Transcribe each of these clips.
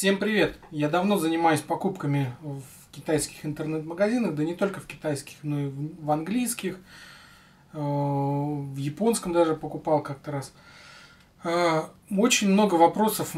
Всем привет! Я давно занимаюсь покупками в китайских интернет-магазинах, да не только в китайских, но и в английских, в японском даже покупал как-то раз. Очень много вопросов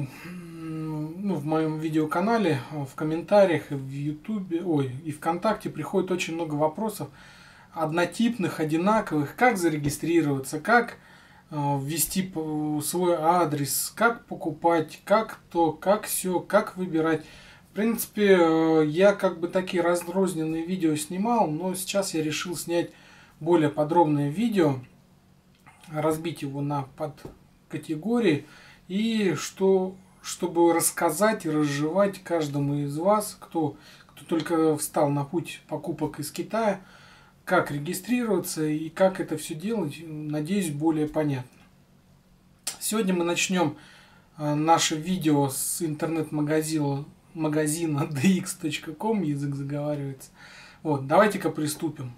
в моем видеоканале, в комментариях, и в Ютубе, и ВКонтакте приходит очень много вопросов однотипных, одинаковых, как зарегистрироваться, как ввести свой адрес, как покупать, как то, как все, как выбирать. В принципе, я как бы такие разрозненные видео снимал, но сейчас я решил снять более подробное видео, разбить его на подкатегории и чтобы рассказать и разжевать каждому из вас, кто только встал на путь покупок из Китая, как регистрироваться и как это все делать, надеюсь, более понятно. Сегодня мы начнем наше видео с интернет-магазина dx.com, язык заговаривается. Вот, давайте-ка приступим.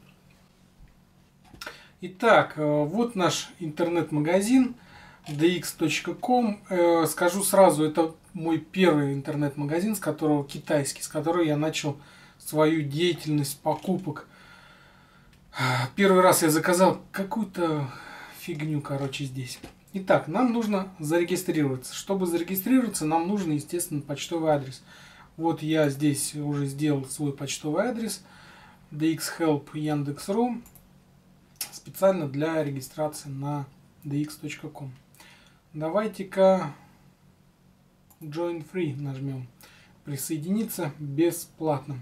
Итак, вот наш интернет-магазин dx.com. Скажу сразу, это мой первый интернет-магазин, китайский, с которого я начал свою деятельность покупок. Первый раз я заказал какую-то фигню, здесь. Итак, нам нужно зарегистрироваться. Чтобы зарегистрироваться, нам нужен, естественно, почтовый адрес. Вот я здесь уже сделал свой почтовый адрес dxhelp Яндекс.ру специально для регистрации на dx.com. Давайте-ка Join Free нажмем. Присоединиться бесплатно.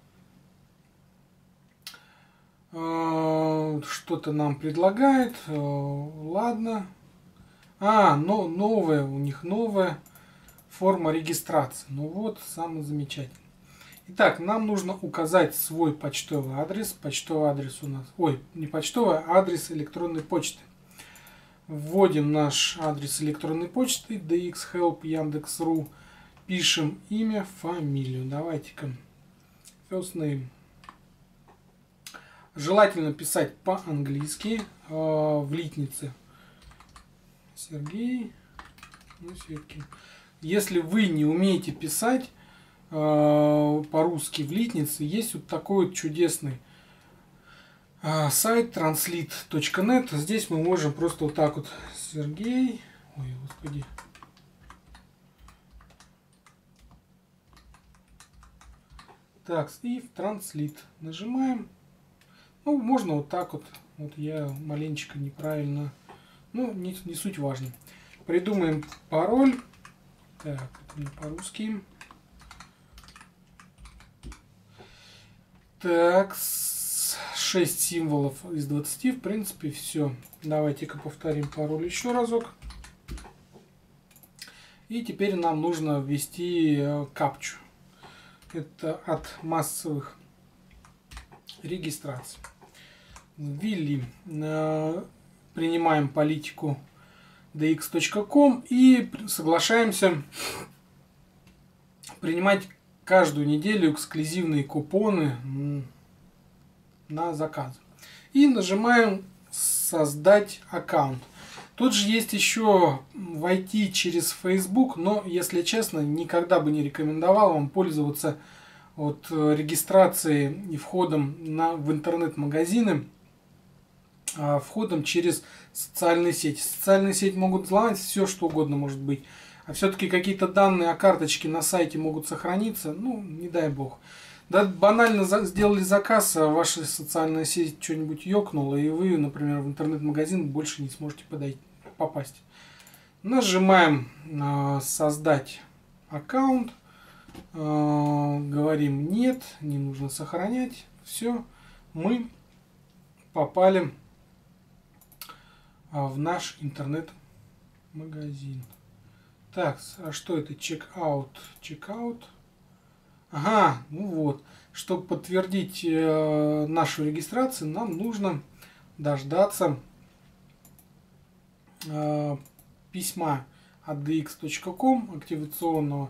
Что-то нам предлагает. Ладно. Новая, у них новая форма регистрации. Ну вот, самое замечательное. Итак, нам нужно указать свой почтовый адрес. Почтовый адрес у нас... не почтовый, а адрес электронной почты. Вводим наш адрес электронной почты dxhelp Яндекс.ру. Пишем имя, фамилию. Давайте-ка. First name. Желательно писать по-английски в литнице. Сергей. Если вы не умеете писать по-русски в литнице, есть вот такой вот чудесный сайт translate.net. Здесь мы можем просто вот так вот Сергей. Ой, господи. Так, и в Translate нажимаем. Ну, можно вот так вот. Вот я маленечко неправильно. Ну, не суть важно. Придумаем пароль. Так, это не по-русски. Так, 6 символов из 20. В принципе, все. Давайте-ка повторим пароль еще разок. И теперь нам нужно ввести капчу. Это от массовых регистраций. Ввели. Принимаем политику dx.com и соглашаемся принимать каждую неделю эксклюзивные купоны на заказ. И нажимаем создать аккаунт. Тут же есть еще войти через Facebook, но, если честно, никогда бы не рекомендовал вам пользоваться регистрацией и входом в интернет-магазины, входом через социальные сети. Социальные сети могут взломать, все что угодно может быть. А все-таки какие-то данные о карточке на сайте могут сохраниться. Ну, не дай бог. Да, банально сделали заказ, а ваша социальная сеть что-нибудь ёкнула, и вы, например, в интернет-магазин больше не сможете попасть. Нажимаем создать аккаунт. Говорим нет, не нужно сохранять. Все, мы попали в наш интернет-магазин. Так, а что это? Чек-аут. Чек-аут. Ага, ну вот. Чтобы подтвердить нашу регистрацию, нам нужно дождаться письма от dx.com активационного.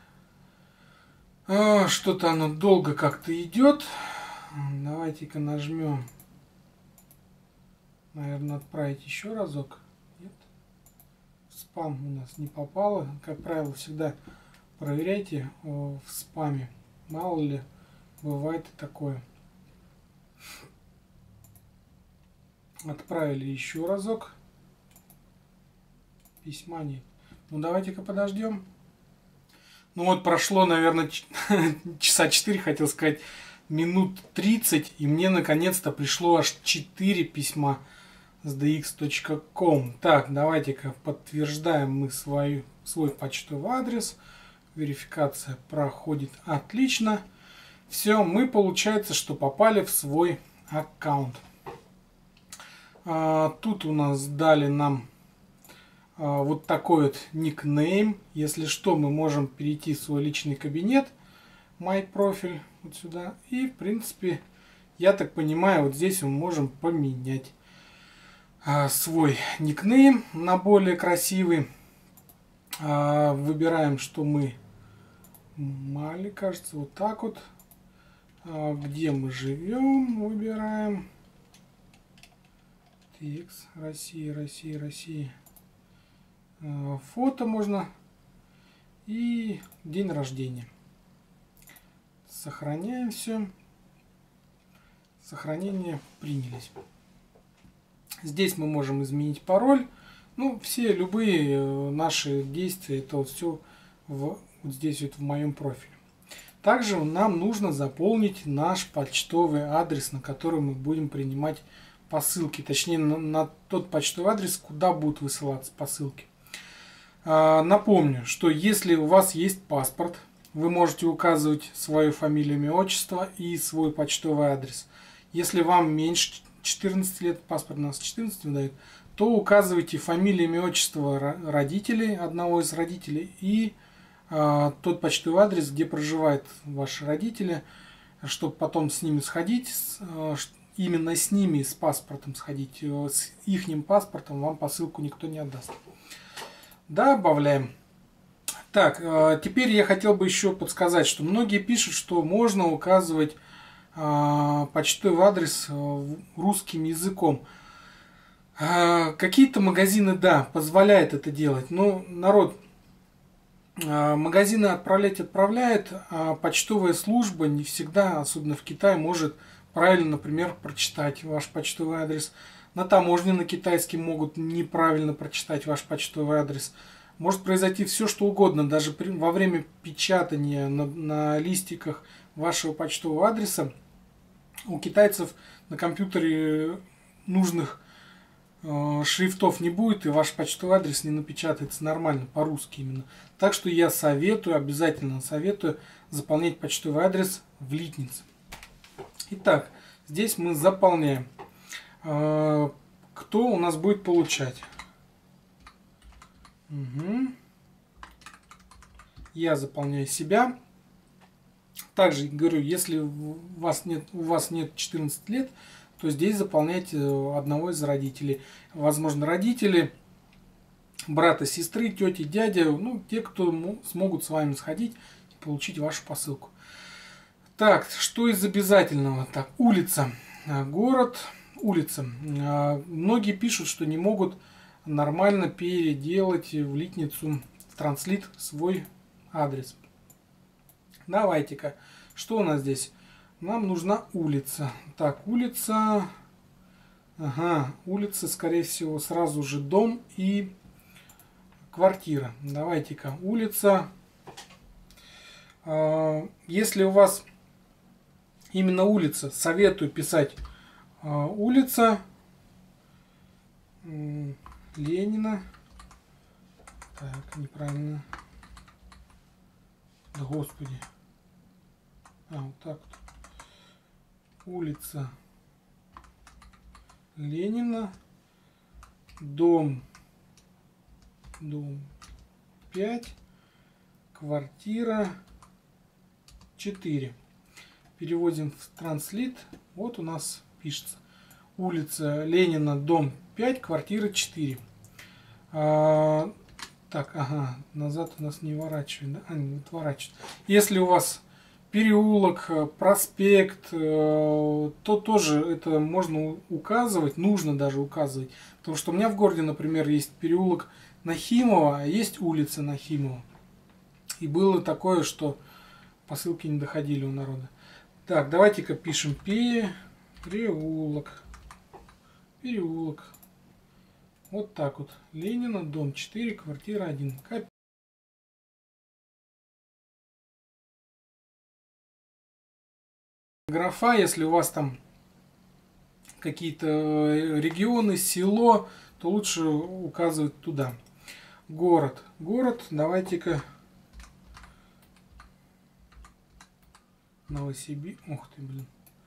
Что-то оно долго как-то идет. Давайте-ка нажмем. Наверное, отправить еще разок. Нет. Спам у нас не попало. Как правило, всегда проверяйте в спаме. Мало ли, бывает и такое. Отправили еще разок. Письма нет. Ну давайте-ка подождем. Ну вот прошло, наверное, часа 4, хотел сказать, минут 30. И мне наконец-то пришло аж 4 письма с dx.com. Так, давайте-ка подтверждаем мы свой почтовый адрес. Верификация проходит отлично. Все, мы, получается, что попали в свой аккаунт. Тут у нас дали нам вот такой вот никнейм. Если что, мы можем перейти в свой личный кабинет, мой профиль, вот сюда. И, в принципе, я так понимаю, вот здесь мы можем поменять свой никнейм на более красивый. Выбираем, что мы Мали, кажется, вот так вот. Где мы живем, выбираем. Текст, Россия, Россия, Россия. Фото можно. И день рождения. Сохраняем все. Сохранение принялись. Здесь мы можем изменить пароль. Ну, все любые наши действия, это вот все вот здесь вот в моем профиле. Также нам нужно заполнить наш почтовый адрес, на который мы будем принимать посылки. Точнее, на тот почтовый адрес, куда будут высылаться посылки. Напомню, что если у вас есть паспорт, вы можете указывать свою фамилию, имя, отчество и свой почтовый адрес. Если вам меньше 14 лет, паспорт у нас 14 выдает, то указывайте фамилию, имя, отчество родителей, одного из родителей, и тот почтовый адрес, где проживают ваши родители, чтобы потом с ними сходить, именно с ними, с паспортом сходить, с ихним паспортом вам посылку никто не отдаст. Добавляем. Так, теперь я хотел бы еще подсказать, что многие пишут, что можно указывать почтовый адрес русским языком. Какие-то магазины, да, позволяют это делать, но народ, магазины отправляют, а почтовая служба не всегда, особенно в Китае, может правильно, например, прочитать ваш почтовый адрес. На таможне на китайский могут неправильно прочитать ваш почтовый адрес. Может произойти все, что угодно, даже во время печатания на листиках вашего почтового адреса. У китайцев на компьютере нужных шрифтов не будет, и ваш почтовый адрес не напечатается нормально, по-русски именно. Так что я советую, обязательно советую заполнять почтовый адрес в литнице. Итак, здесь мы заполняем. Кто у нас будет получать? Угу. Я заполняю себя. Также говорю, если у вас нет 14 лет, то здесь заполняйте одного из родителей. Возможно, родители, брата, сестры, тети, дядя, ну, те, кто смогут с вами сходить и получить вашу посылку. Так, что из обязательного? Так, улица, город, улица. Многие пишут, что не могут нормально переделать в литницу, в транслит свой адрес. Давайте-ка, что у нас здесь? Нам нужна улица. Так, улица. Ага, улица, скорее всего, сразу же дом и квартира. Давайте-ка, улица. Если у вас именно улица, советую писать улица Ленина. Так, неправильно. Да господи. Вот так вот. Улица Ленина, дом 5, квартира 4. Переводим в транслит. Вот у нас пишется улица Ленина, дом 5, квартира 4. Так, ага, назад у нас не ворачивает, да? Не отворачивает. Если у вас переулок, проспект, то тоже это можно указывать, нужно даже указывать. Потому что у меня в городе, например, есть переулок Нахимова, а есть улица Нахимова. И было такое, что посылки не доходили у народа. Так, давайте-ка пишем переулок. Переулок. Вот так вот. Ленина, дом 4, квартира 1. Графа, если у вас там какие-то регионы, село, то лучше указывать туда. Город. Город, давайте-ка Новосибирск. Ух ты, блин.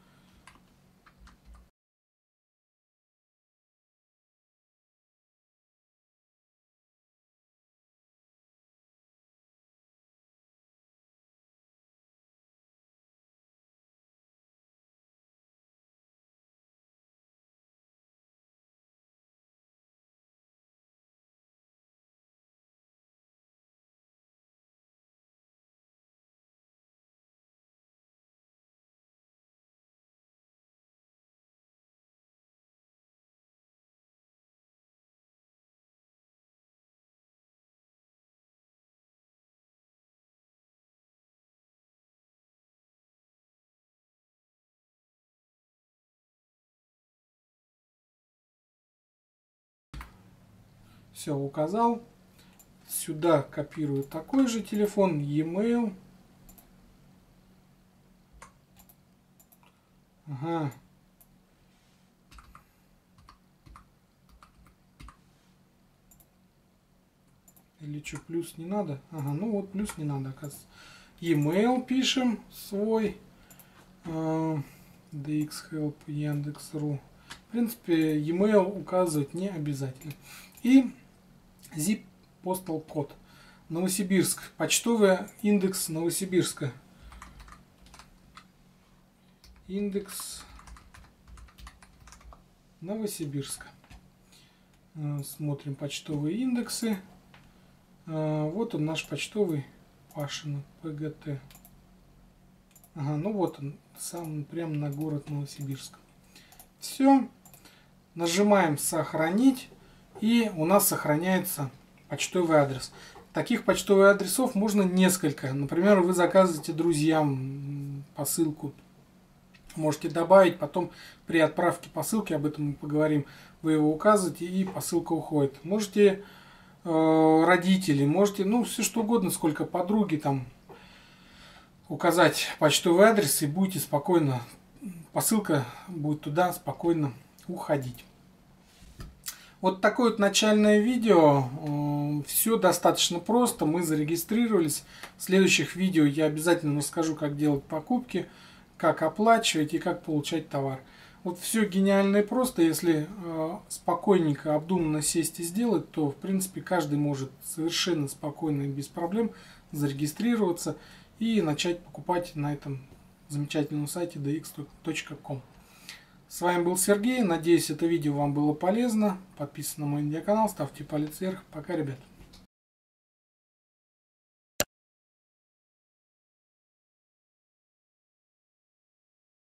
Все, указал. Сюда копирую такой же телефон, e-mail. Ага. Или что, плюс не надо? Ага, ну вот плюс не надо, оказывается. E-mail пишем свой. DXHelp, Яндекс.ру. В принципе, e-mail указывать не обязательно. И zip postal код. Новосибирск. Почтовый индекс Новосибирска. Индекс Новосибирска. Смотрим почтовые индексы. Вот он, наш почтовый Пашин ПГТ. Ага, ну вот он, сам прямо на город Новосибирск. Все. Нажимаем сохранить. И у нас сохраняется почтовый адрес. Таких почтовых адресов можно несколько. Например, вы заказываете друзьям посылку. Можете добавить, потом при отправке посылки, об этом мы поговорим, вы его указываете и посылка уходит. Можете родители, можете, ну, все что угодно, сколько подруги там, указать почтовый адрес и будете спокойно, посылка будет туда спокойно уходить. Вот такое вот начальное видео. Все достаточно просто. Мы зарегистрировались. В следующих видео я обязательно расскажу, как делать покупки, как оплачивать и как получать товар. Вот все гениально и просто. Если спокойненько, обдуманно сесть и сделать, то в принципе каждый может совершенно спокойно и без проблем зарегистрироваться и начать покупать на этом замечательном сайте dx.com. С вами был Сергей. Надеюсь, это видео вам было полезно. Подписывайтесь на мой видеоканал, ставьте палец вверх. Пока, ребят.